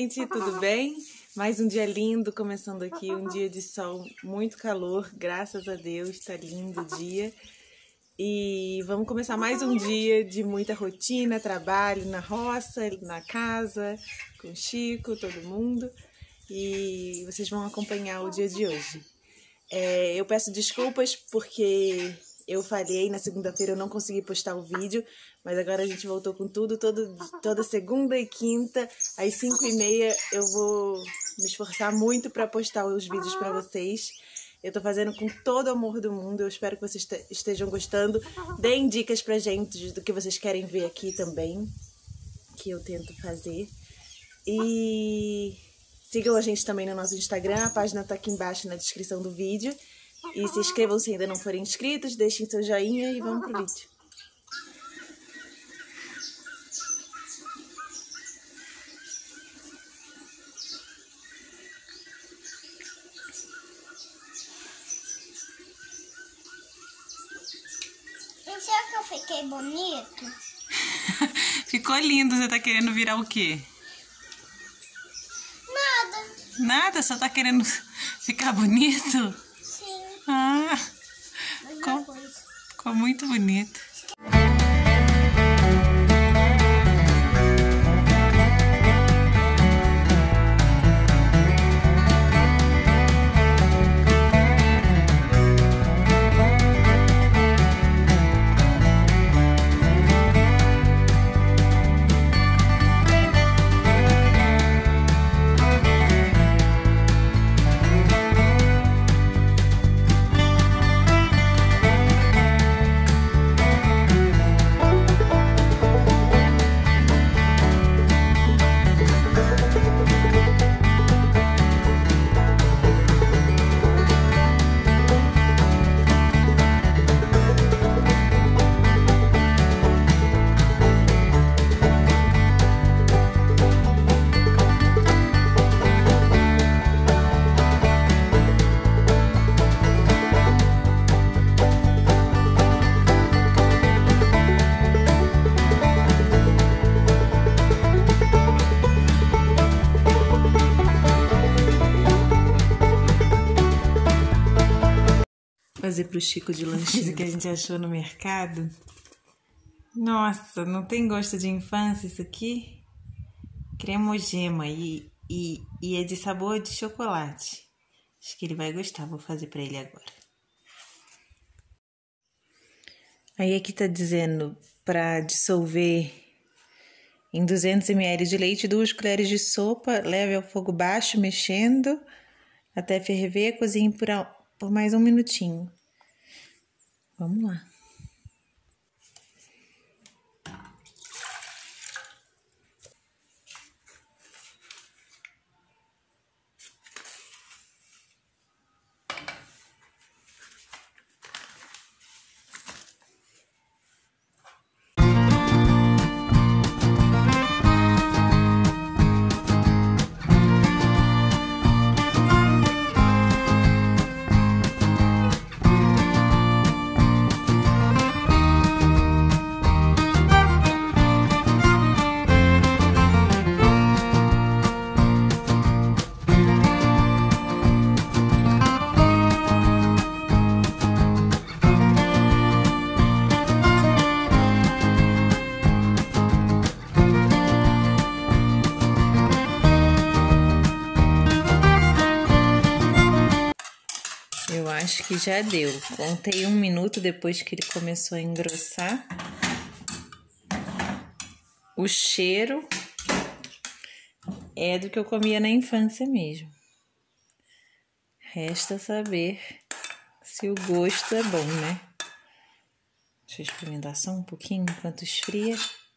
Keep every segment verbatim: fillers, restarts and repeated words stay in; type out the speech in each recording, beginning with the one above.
gente, tudo bem? Mais um dia lindo começando aqui, um dia de sol, muito calor, graças a Deus, tá lindo o dia. E vamos começar mais um dia de muita rotina, trabalho na roça, na casa, com o Chico, todo mundo. E vocês vão acompanhar o dia de hoje. É, eu peço desculpas porque eu falhei, na segunda-feira eu não consegui postar o vídeo, mas agora a gente voltou com tudo, todo, toda segunda e quinta, às cinco e meia eu vou me esforçar muito para postar os vídeos para vocês. Eu tô fazendo com todo o amor do mundo, eu espero que vocês estejam gostando. Deem dicas pra gente do que vocês querem ver aqui também, que eu tento fazer. E sigam a gente também no nosso Instagram, a página tá aqui embaixo na descrição do vídeo. E se inscrevam se ainda não forem inscritos, deixem seu joinha e vamos pro vídeo. E será que eu fiquei bonito? Ficou lindo, você tá querendo virar o quê? Nada. Nada, só tá querendo ficar bonito? Sim. Ah, Mesma ficou, coisa. ficou muito bonito. Fazer pro Chico de lanchinho que a gente achou no mercado. Nossa, não tem gosto de infância isso aqui? Cremogema e, e, e é de sabor de chocolate. Acho que ele vai gostar, vou fazer pra ele agora. Aí aqui tá dizendo pra dissolver em duzentos mililitros de leite, duas colheres de sopa, leve ao fogo baixo, mexendo até ferver, cozinhe por, por mais um minutinho. Vamos lá. Eu acho que já deu. Contei um minuto depois que ele começou a engrossar. O cheiro é do que eu comia na infância mesmo. Resta saber se o gosto é bom, né? Deixa eu experimentar só um pouquinho enquanto esfria.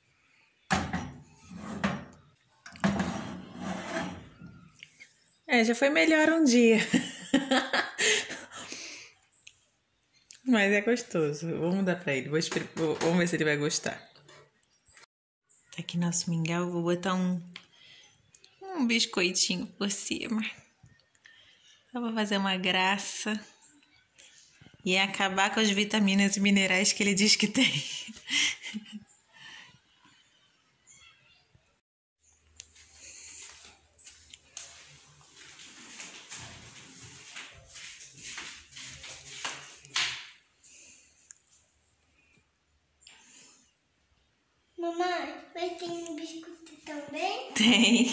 É, já foi melhor um dia. Mas é gostoso. Vamos dar pra ele. Vou esper... Vamos ver se ele vai gostar. Tá aqui nosso mingau. Vou botar um, um biscoitinho por cima. Só pra fazer uma graça. E acabar com as vitaminas e minerais que ele diz que tem. Mamãe, mas tem um biscoito também? Tem.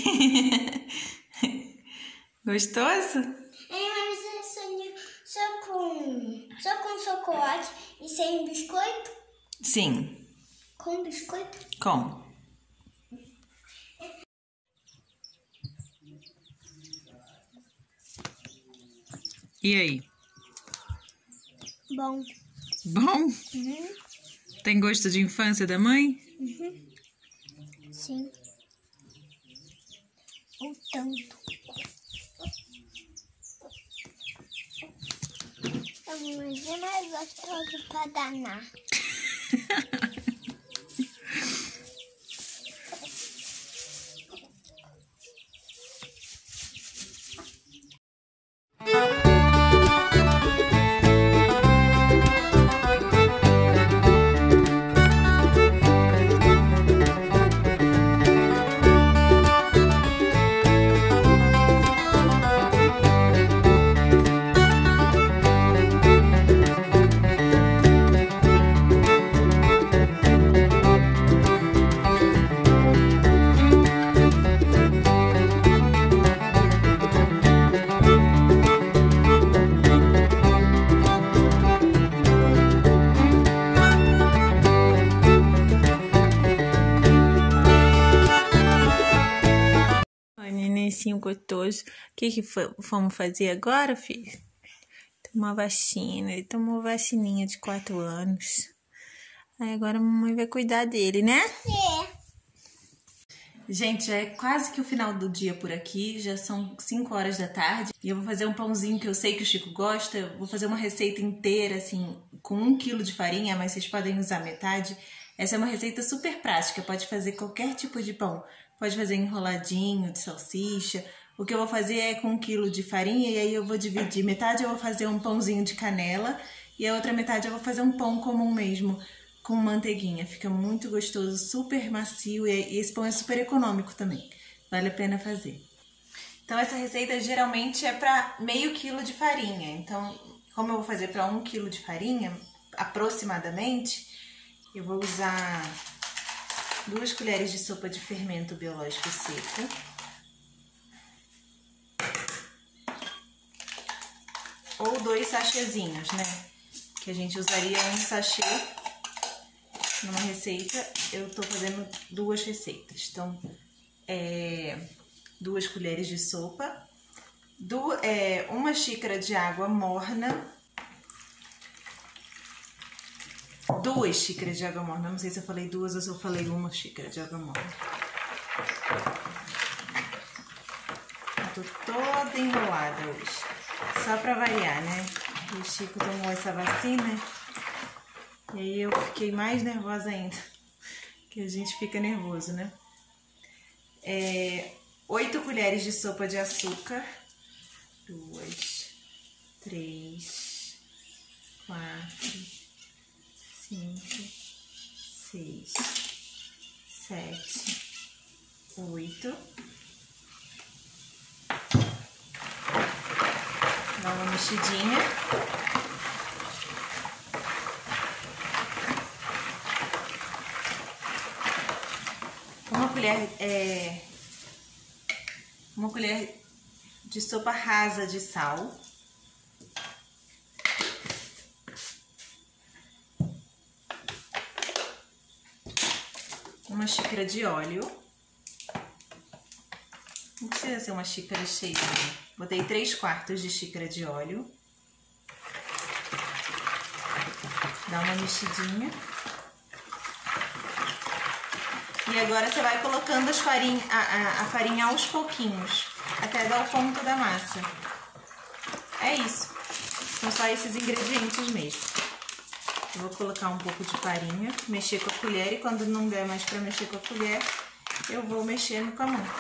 Gostoso? É, mas é só, só com só com chocolate e sem biscoito? Sim. Com biscoito? Com. E aí? Bom. Bom? Uhum. Tem gosto de infância da mãe? Uhum. Sim. Ou tanto. Mas é mais gostoso pra danar. Nenecinho gostoso. O que que fomos fazer agora, filho? Tomar vacina. Ele tomou vacininha de quatro anos. Aí agora a mamãe vai cuidar dele, né? É. Gente, já é quase que o final do dia por aqui. Já são cinco horas da tarde. E eu vou fazer um pãozinho que eu sei que o Chico gosta. Eu vou fazer uma receita inteira, assim, com um quilo de farinha, mas vocês podem usar metade. Essa é uma receita super prática. Pode fazer qualquer tipo de pão. Pode fazer enroladinho de salsicha. O que eu vou fazer é com um quilo de farinha e aí eu vou dividir. Metade eu vou fazer um pãozinho de canela e a outra metade eu vou fazer um pão comum mesmo, com manteiguinha. Fica muito gostoso, super macio e esse pão é super econômico também. Vale a pena fazer. Então essa receita geralmente é para meio quilo de farinha. Então, como eu vou fazer para um quilo de farinha, aproximadamente, eu vou usar duas colheres de sopa de fermento biológico seco. Ou dois sachêzinhos, né? Que a gente usaria um sachê numa receita. Eu tô fazendo duas receitas. Então, é, duas colheres de sopa, duas, é, uma xícara de água morna, duas xícaras de água morna. Não sei se eu falei duas ou se eu falei uma xícara de água morna. Eu tô toda enrolada hoje. Só pra variar, né? O Chico tomou essa vacina e aí eu fiquei mais nervosa ainda. Que a gente fica nervoso, né? É, oito colheres de sopa de açúcar. Duas, três, quatro, cinco, seis, sete, oito. Dá uma mexidinha. Uma colher, é, uma colher de sopa rasa de sal. Uma xícara de óleo. Não precisa ser uma xícara cheia, né? Botei três quartos de xícara de óleo. Dá uma mexidinha. E agora você vai colocando as farinha, a, a, a farinha aos pouquinhos, até dar o ponto da massa. É isso. São só esses ingredientes mesmo. Eu vou colocar um pouco de farinha, mexer com a colher e quando não der mais pra mexer com a colher, eu vou mexendo com a mão.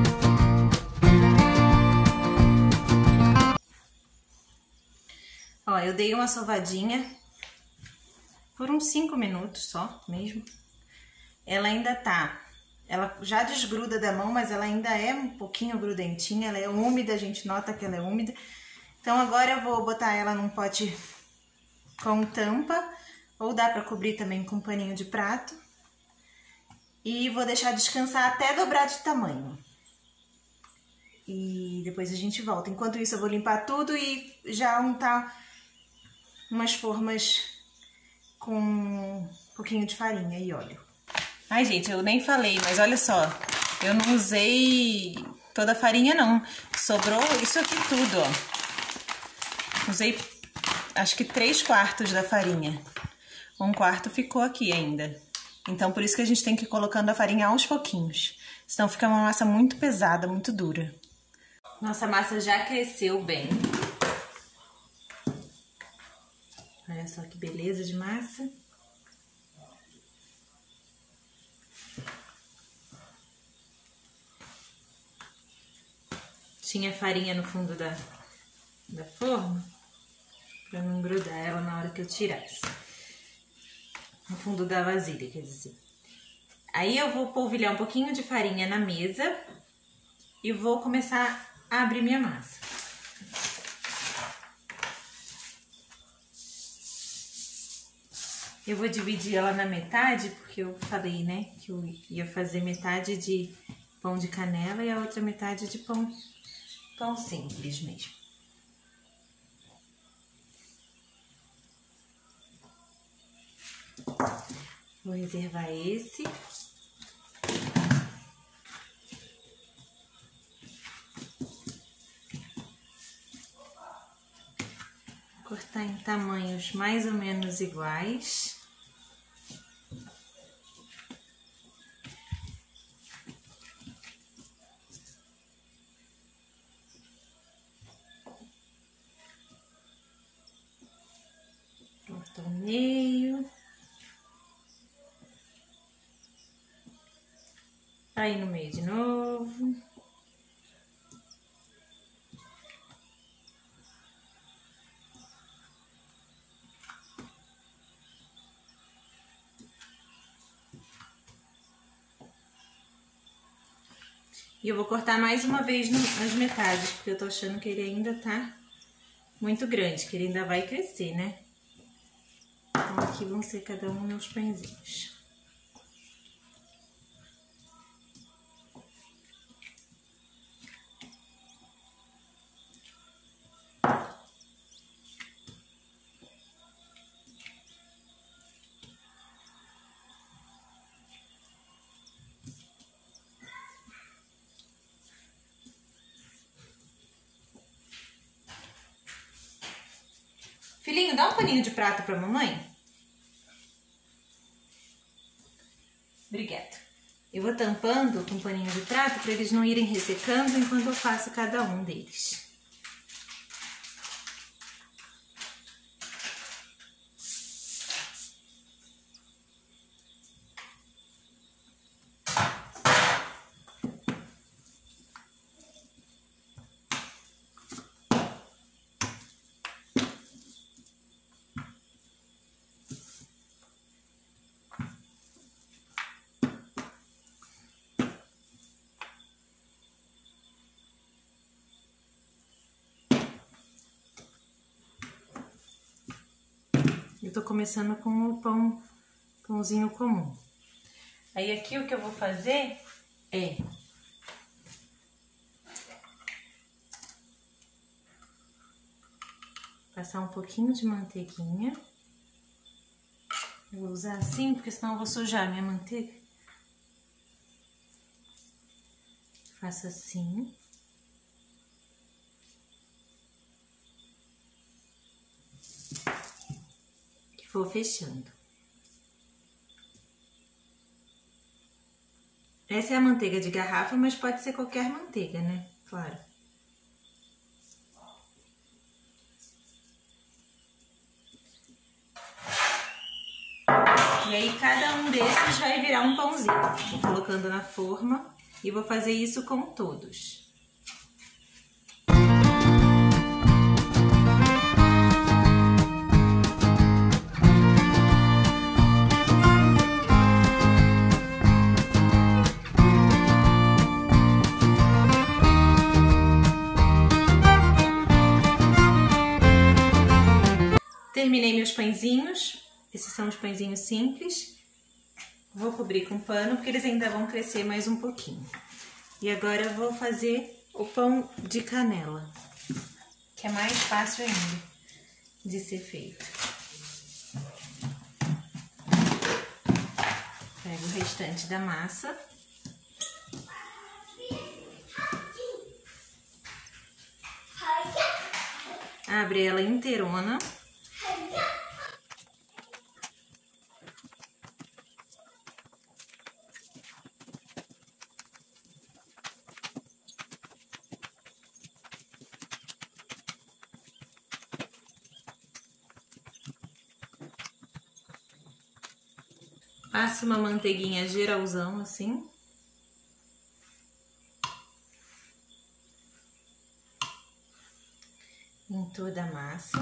Ó, Ó, eu dei uma sovadinha por uns cinco minutos só, mesmo. Ela ainda tá, ela já desgruda da mão, mas ela ainda é um pouquinho grudentinha, ela é úmida, a gente nota que ela é úmida. Então agora eu vou botar ela num pote com tampa, ou dá pra cobrir também com um paninho de prato. E vou deixar descansar até dobrar de tamanho. E depois a gente volta. Enquanto isso eu vou limpar tudo e já untar umas formas com um pouquinho de farinha e óleo. Ai, gente, eu nem falei, mas olha só. Eu não usei toda a farinha, não. Sobrou isso aqui tudo, ó. Usei, acho que três quartos da farinha. Um quarto ficou aqui ainda. Então, por isso que a gente tem que ir colocando a farinha aos pouquinhos. Senão fica uma massa muito pesada, muito dura. Nossa massa já cresceu bem. Olha só que beleza de massa. Tinha farinha no fundo da, da forma, pra não grudar ela na hora que eu tirasse. No fundo da vasilha, quer dizer. Aí eu vou polvilhar um pouquinho de farinha na mesa e vou começar a abrir minha massa. Eu vou dividir ela na metade, porque eu falei, né, que eu ia fazer metade de pão de canela e a outra metade de pão, pão simples mesmo. Vou reservar esse. Cortar em tamanhos mais ou menos iguais. Corta o meio. Aí no meio de novo. E eu vou cortar mais uma vez no, nas metades, porque eu tô achando que ele ainda tá muito grande, que ele ainda vai crescer, né? Então aqui vão ser cada um meus pãezinhos. Filhinho, dá um paninho de prato pra mamãe. Obrigada. Eu vou tampando com um paninho de prato para eles não irem ressecando enquanto eu faço cada um deles. Eu tô começando com o pão, pãozinho comum. Aí aqui o que eu vou fazer é passar um pouquinho de manteiguinha. Eu vou usar assim, porque senão eu vou sujar a minha manteiga. Faço assim. Vou fechando. Essa é a manteiga de garrafa, mas pode ser qualquer manteiga, né? Claro. E aí, cada um desses vai virar um pãozinho. Vou colocando na forma e vou fazer isso com todos. terminei meus pãezinhos. Esses são os pãezinhos simples. Vou cobrir com pano, porque eles ainda vão crescer mais um pouquinho. E agora eu vou fazer o pão de canela, que é mais fácil ainda de ser feito. Pego o restante da massa. Abre ela inteirona. Passa uma manteiguinha geralzão assim. Em toda a massa.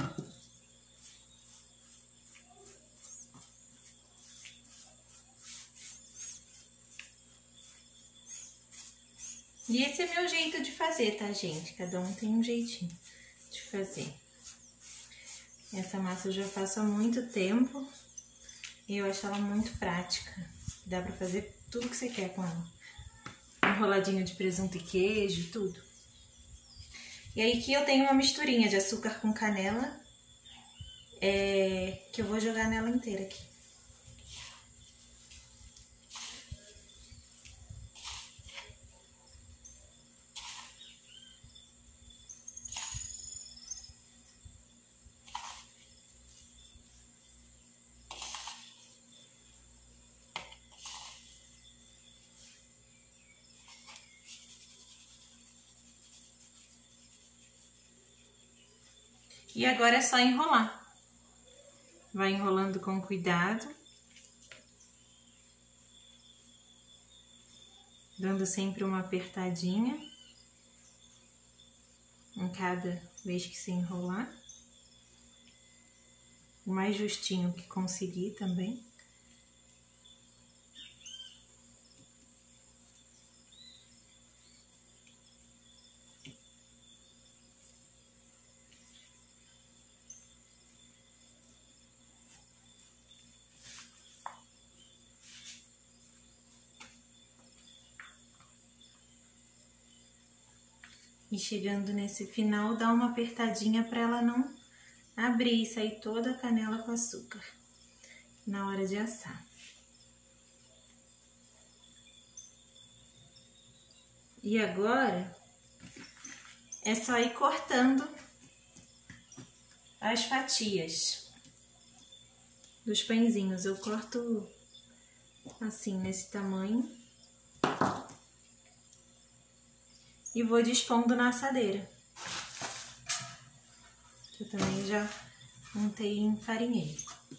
E esse é meu jeito de fazer, tá, gente? Cada um tem um jeitinho de fazer. Essa massa eu já faço há muito tempo e eu acho ela muito prática. Dá pra fazer tudo que você quer com ela. Enroladinho de presunto e queijo, tudo. E aí aqui eu tenho uma misturinha de açúcar com canela, é, que eu vou jogar nela inteira aqui. E agora é só enrolar. Vai enrolando com cuidado. Dando sempre uma apertadinha em cada vez que se enrolar. O mais justinho que conseguir também. E chegando nesse final, dá uma apertadinha para ela não abrir e sair toda a canela com açúcar na hora de assar. E agora é só ir cortando as fatias dos pãezinhos. Eu corto assim, nesse tamanho. E vou dispondo na assadeira. Eu também já montei em farinheiro.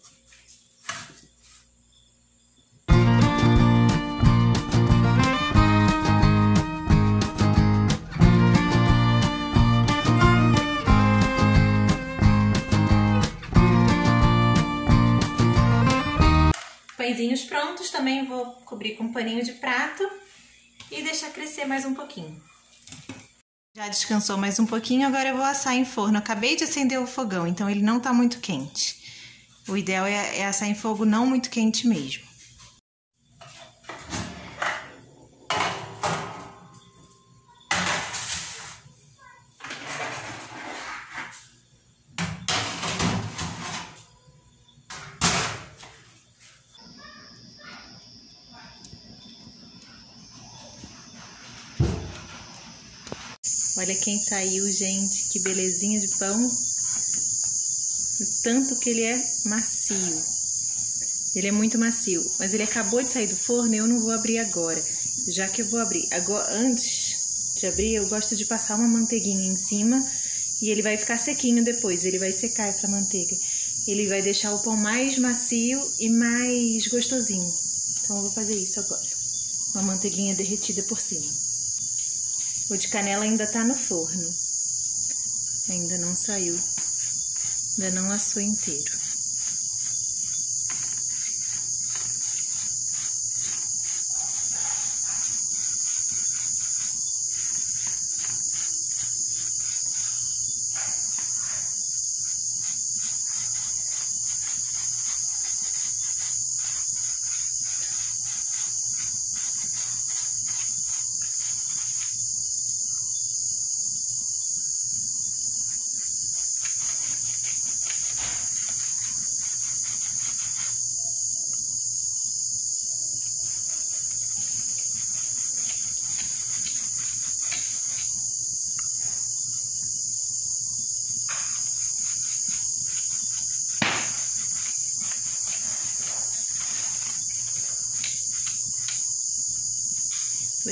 Pãezinhos prontos, também vou cobrir com um paninho de prato e deixar crescer mais um pouquinho. Já descansou mais um pouquinho, agora eu vou assar em forno. Eu acabei de acender o fogão, então ele não tá muito quente. O ideal é, é assar em fogo não muito quente mesmo. Olha quem saiu, gente, que belezinha de pão. O tanto que ele é macio. Ele é muito macio, mas ele acabou de sair do forno e eu não vou abrir agora. Já que eu vou abrir, agora, antes de abrir, eu gosto de passar uma manteiguinha em cima e ele vai ficar sequinho depois, ele vai secar essa manteiga. Ele vai deixar o pão mais macio e mais gostosinho. Então eu vou fazer isso agora. Uma manteiguinha derretida por cima. O de canela ainda tá no forno. Ainda não saiu. Ainda não assou inteiro.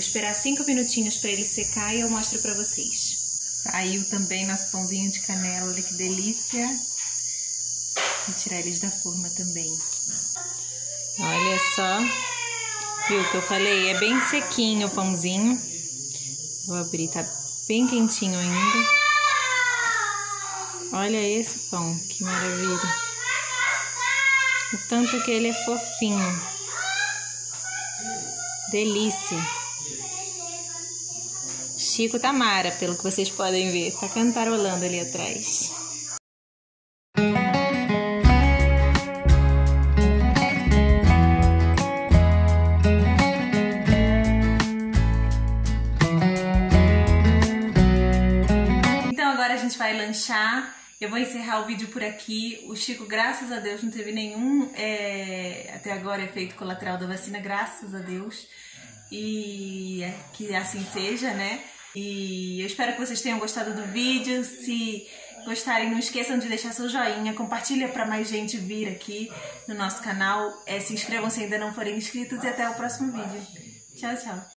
esperar cinco minutinhos para ele secar e eu mostro para vocês. Saiu também nosso pãozinho de canela, olha que delícia. Vou tirar eles da forma também. Olha só. Viu o que eu falei? É bem sequinho o pãozinho. Vou abrir, tá bem quentinho ainda. Olha esse pão, que maravilha. O tanto que ele é fofinho. Delícia. Chico Tamara, pelo que vocês podem ver, tá cantarolando ali atrás. Então agora a gente vai lanchar. Eu vou encerrar o vídeo por aqui. O Chico, graças a Deus, não teve nenhum, é, até agora, efeito colateral da vacina, graças a Deus. E é, que assim seja, né? E eu espero que vocês tenham gostado do vídeo. Se gostarem, não esqueçam de deixar seu joinha, compartilha para mais gente vir aqui no nosso canal. É, se inscrevam se ainda não forem inscritos e até o próximo vídeo. Tchau, tchau!